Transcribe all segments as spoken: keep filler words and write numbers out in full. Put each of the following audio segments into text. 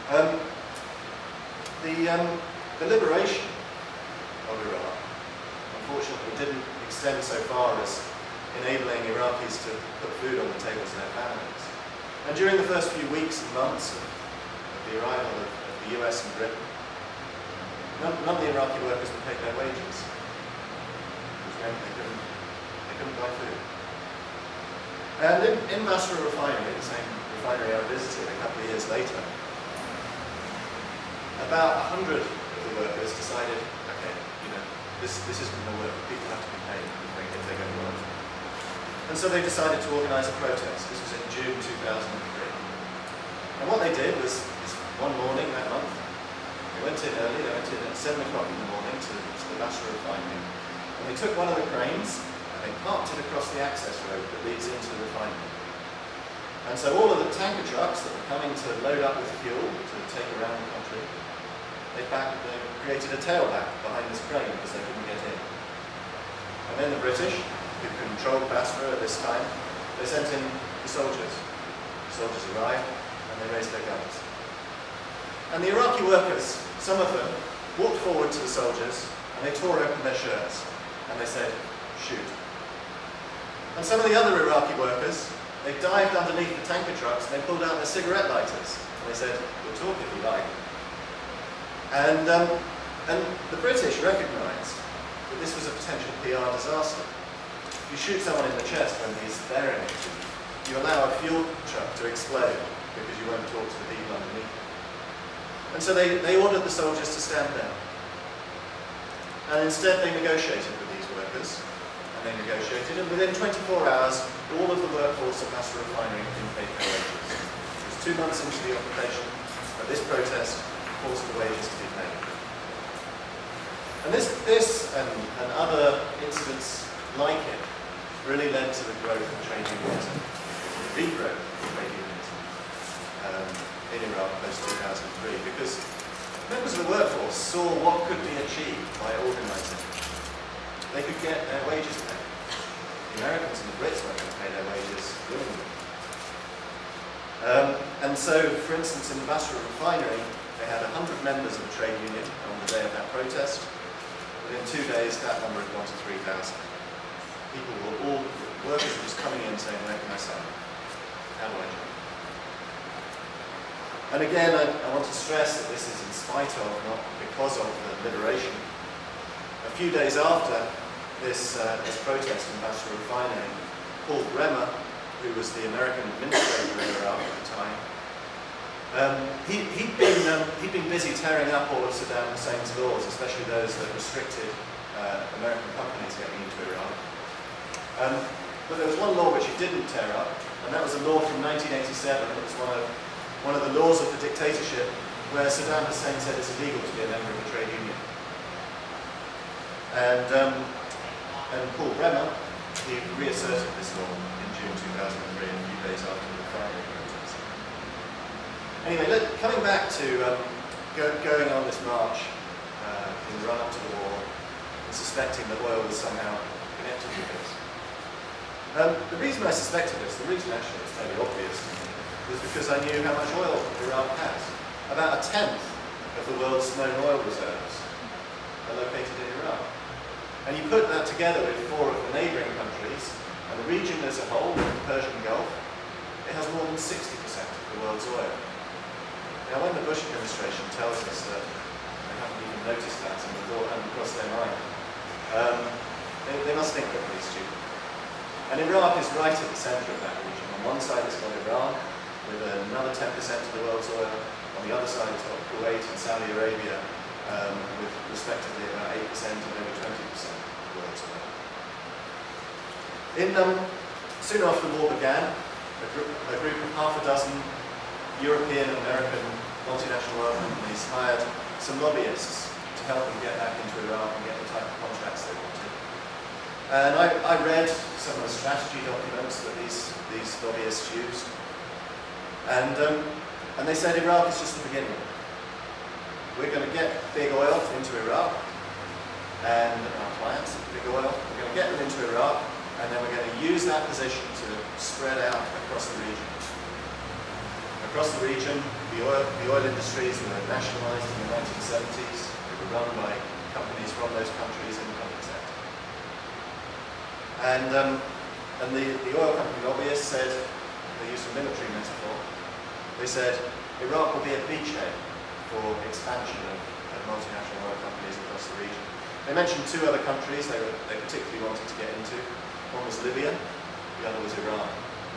Um, the, um, the liberation of Iraq, unfortunately, didn't extend so far as enabling Iraqis to put food on the tables of their families. And during the first few weeks and months of, of the arrival of, of the U S and Britain, none, none of the Iraqi workers were paid their wages, which meant they couldn't, they couldn't buy food. And in, in Basra Refinery, the same refinery I visited a couple of years later, about a hundred of the workers decided, okay, you know, this, this isn't going to work, people have to be paid if, they, if they're going to work. And so they decided to organise a protest. This was in June two thousand three. And what they did was, this one morning that month, they went in early, they went in at seven o'clock in the morning to, to the Basra Refinery. And they took one of the cranes, and they parked it across the access road that leads into the refinery. And so all of the tanker trucks that were coming to load up with fuel to take around the country, they, back, they created a tailback behind this crane because they couldn't get in. And then the British, who controlled Basra at this time, they sent in the soldiers. The soldiers arrived and they raised their guns. And the Iraqi workers, some of them, walked forward to the soldiers and they tore open their shirts and they said, shoot. And some of the other Iraqi workers, they dived underneath the tanker trucks and they pulled out their cigarette lighters and they said, we'll talk if you like. And, um, and the British recognised that this was a potential P R disaster. If you shoot someone in the chest when he's there in it, you allow a fuel truck to explode because you won't talk to the people underneath. And so they, they ordered the soldiers to stand down. And instead they negotiated with these workers, and they negotiated, and within twenty-four hours, all of the workforce at Basra Refinery had been paid their wages. It was two months into the occupation, but this protest forced the wages to be paid. And this, this and, and other incidents like it really led to the growth of trade unionism, the regrowth of trade unionism um, in Iraq post two thousand three, because members of the workforce saw what could be achieved by organising. They could get their wages paid. The Americans and the Brits weren't going to pay their wages willingly. Um, and so, for instance, in the Basra Refinery, they had one hundred members of the trade union on the day of that protest. Within two days, that number had gone to three thousand. People were all, workers were just coming in saying, where can I sign? How do I join? And again, I, I want to stress that this is in spite of, not because of, the liberation. A few days after this, uh, this protest in Basra Refinery, Paul Bremer, who was the American administrator in Iraq at the time, um, he, he'd, been, um, he'd been busy tearing up all of Saddam Hussein's laws, especially those that restricted uh, American companies getting into Iraq. Um, but there was one law which he didn't tear up, and that was a law from nineteen eighty-seven. It was one of, one of the laws of the dictatorship where Saddam Hussein said it's illegal to be a member of a trade union. And, um, and Paul Bremer, he reasserted this law in June two thousand three, a few days after the Friday protest. Anyway, let, coming back to um, go, going on this march uh, in the run-up to the war, and suspecting that oil was somehow connected with this. Um, the reason I suspected this, the reason actually it's fairly obvious, was because I knew how much oil Iraq has. About a tenth of the world's known oil reserves are located in Iraq. And you put that together with four of the neighbouring countries, and the region as a whole, the Persian Gulf, it has more than sixty percent of the world's oil. Now when the Bush administration tells us that they haven't even noticed that and the thought hadn't crossed their mind, um, they, they must think they're pretty stupid. And Iraq is right at the centre of that region. On one side it's got Iran, with another ten percent of the world's oil. On the other side it's got Kuwait and Saudi Arabia, um, with respectively about eight percent and over twenty percent of the world's oil. In, um, soon after the war began, a group, a group of half a dozen European and American multinational oil companies hired some lobbyists to help them get back into Iraq and get the type of contracts they wanted. And I, I read some of the strategy documents that these, these lobbyists used. And, um, and they said Iraq is just the beginning. We're going to get big oil into Iraq, and our clients, big oil, we're going to get them into Iraq, and then we're going to use that position to spread out across the region. across the region, the oil, the oil industries were nationalised in the nineteen seventies. They were run by companies from those countries in the public sector. And, um, and the, the oil company lobbyists said, they used a military metaphor, they said, Iraq will be a beachhead for expansion of, of multinational oil companies across the region. They mentioned two other countries they, were, they particularly wanted to get into. One was Libya, the other was Iran.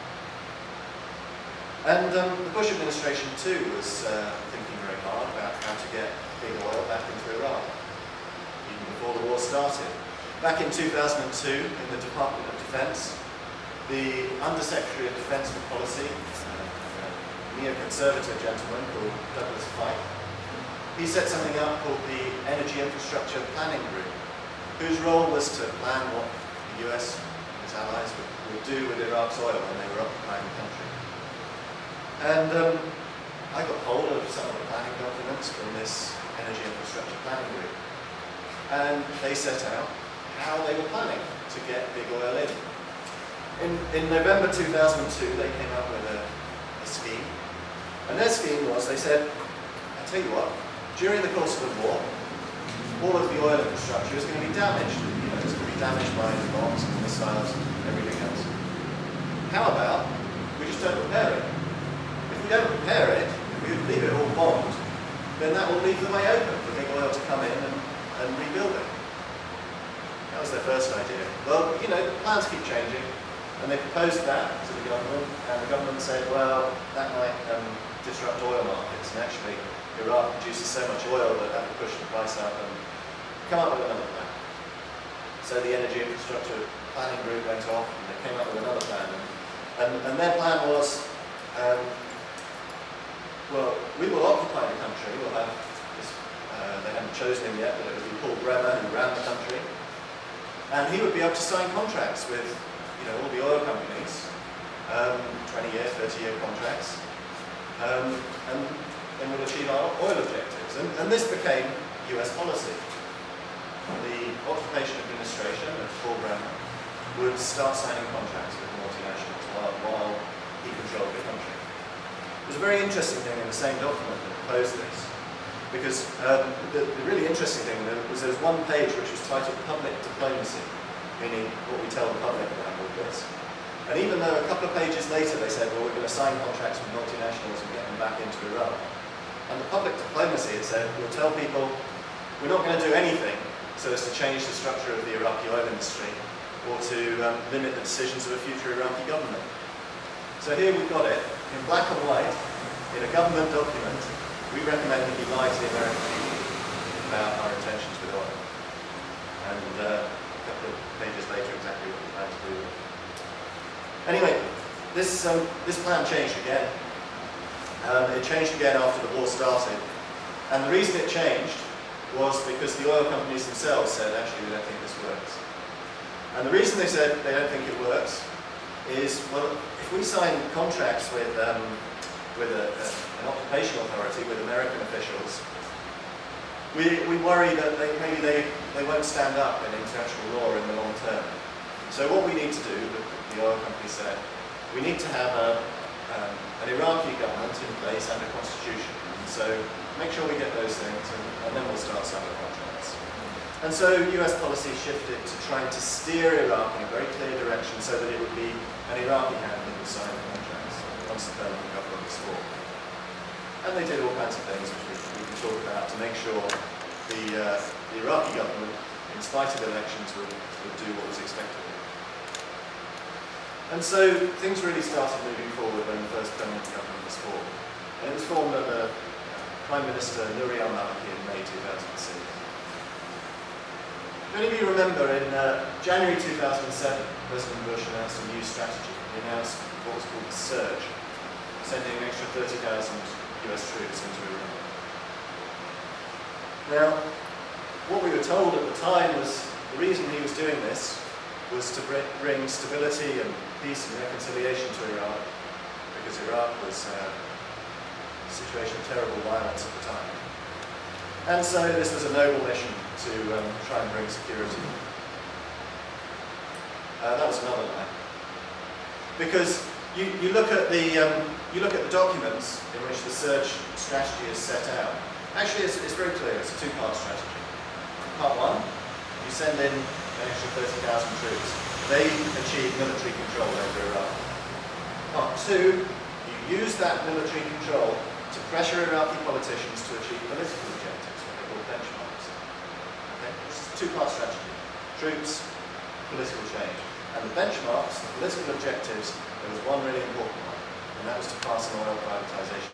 And um, the Bush administration too was uh, thinking very hard about how to get big oil back into Iraq, even before the war started. Back in two thousand two, in the Department of Defense, the Undersecretary of Defense for Policy, a neoconservative gentleman called Douglas Fike, he set something up called the Energy Infrastructure Planning Group, whose role was to plan what the U S and its allies would, would do with Iraq's oil when they were occupying the country. And um, I got hold of some of the planning documents from this Energy Infrastructure Planning Group. And they set out how they were planning to get big oil in. In, in November two thousand two, they came up with a, a scheme. And their scheme was, they said, I tell you what, during the course of the war, all of the oil infrastructure is going to be damaged. You know, it's going to be damaged by the bombs and missiles and everything else. How about we just don't repair it? If we don't repair it, if we leave it all bombed, then that will leave the way open for big oil to come in and, and rebuild it. That was their first idea. Well, you know, plans keep changing, and they proposed that to the government, and the government said, well, that might um, disrupt oil markets, and actually Iraq produces so much oil that that would push the price up, and come up with another plan. So the Energy Infrastructure Planning Group went off, and they came up with another plan, and, and, and their plan was, um, well, we will occupy the country, we'll have this, uh, they hadn't chosen him yet, but it would be Paul Bremer who ran the country, and he would be able to sign contracts with, you know, all the oil companies, um, twenty year, thirty year contracts, um, and then we'll achieve our oil objectives. And, and this became U S policy. The Occupation Administration of Paul Bremer would start signing contracts with multinationals while, while he controlled the country. There's a very interesting thing in the same document that proposed this, because um, the, the really interesting thing was there was one page which was titled Public Diplomacy, meaning what we tell the public about all this. And even though a couple of pages later they said, well, we're going to sign contracts with multinationals and get them back into Iraq, and the public diplomacy had said, we'll tell people we're not going to do anything so as to change the structure of the Iraqi oil industry or to um, limit the decisions of a future Iraqi government. So here we've got it, in black and white, in a government document. We recommend that you lie to the American people about our intentions with oil. And uh, a couple of pages later, exactly what we plan to do. Anyway, this, um, this plan changed again. Um, it changed again after the war started. And the reason it changed was because the oil companies themselves said, actually, we don't think this works. And the reason they said they don't think it works is, well, if we sign contracts with, um, with a, a, an occupational authority, with American officials, we, we worry that they, maybe they, they won't stand up in international law in the long term. So what we need to do, the, the oil company said, we need to have a, um, an Iraqi government in place and a constitution. And so make sure we get those things, and, and then we'll start signing contracts. And so U S policy shifted to trying to steer Iraq in a very clear direction so that it would be an Iraqi hand that would sign the contracts once the permanent government was formed. And they did all kinds of things which we, we can talk about to make sure the, uh, the Iraqi government, in spite of elections, would, would do what was expected of it. And so things really started moving forward when the first permanent government was formed. And it was formed under uh, Prime Minister Nouri al-Maliki in May two thousand six. If any of you remember, in uh, January two thousand seven, President Bush announced a new strategy. He announced what was called the surge, sending an extra thirty thousand U S troops into Iraq. Now, what we were told at the time was the reason he was doing this was to bring stability and peace and reconciliation to Iraq, because Iraq was uh, a situation of terrible violence at the time. And so this was a noble mission to um, try and bring security. Uh, that was another lie. Because you, you look at the um, you look at the documents in which the surge strategy is set out. Actually, it's, it's very clear. It's a two-part strategy. Part one, you send in an extra thirty thousand troops. They achieve military control over Iraq. Part two, you use that military control to pressure Iraqi politicians to achieve political objectives, what they call benchmarks. Okay? This is a two-part strategy. Troops, political change. And the benchmarks, the political objectives, there was one really important one, and that was to pass an oil privatization